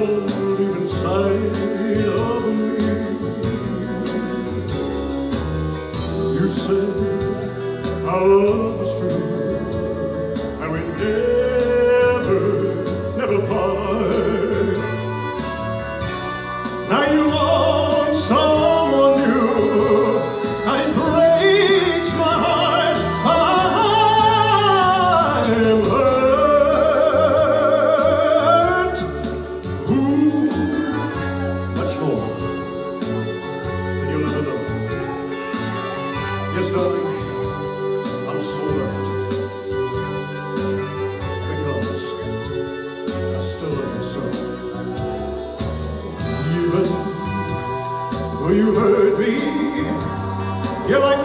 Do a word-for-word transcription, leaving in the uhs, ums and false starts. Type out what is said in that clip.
held deep inside of me. You said our love was true, and we'd never, never part. Now you want someone new, and it breaks my heart. I'm hurt. Who much more than you'll ever know? Yes, darling, I'm so hurt, because I still love you so. Even when you hurt me, you're like